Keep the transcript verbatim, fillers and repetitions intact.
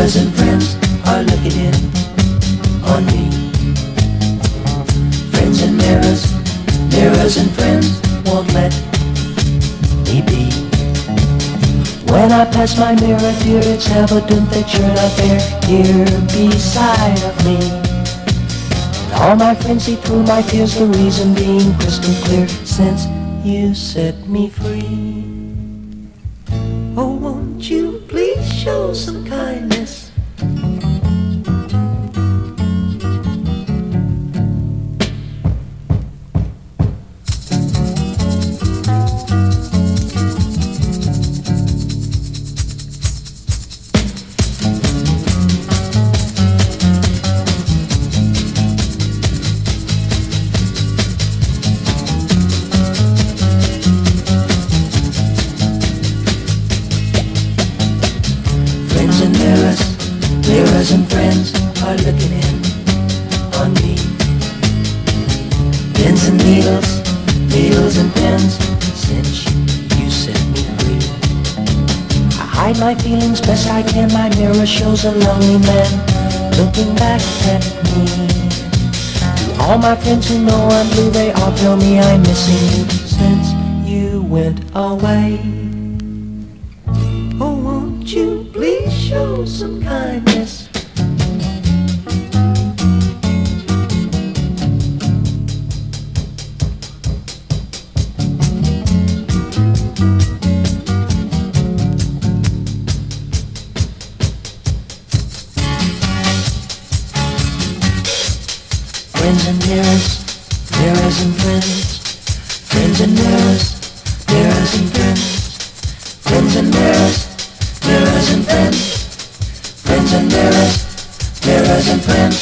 mirrors and friends are looking in on me. Friends and mirrors, mirrors and friends won't let me be. When I pass my mirror, dear, it's evident that you're not there, here beside of me. And all my friends see through my tears, the reason being crystal clear, since you set me free. Oh, won't you please show some kindness? Friends and mirrors, mirrors and friends are looking in on me. Pins and needles, needles and pens, since you set me free. I hide my feelings best I can, my mirror shows a lonely man looking back at me. To all my friends who know I'm blue, they all tell me I'm missing you since you went away. Oh, won't you please show some kindness? Friends and mirrors, mirrors and friends. Friends and mirrors, mirrors and friends. Friends and mirrors, mirrors and friends. Friends and mirrors, mirrors and friends.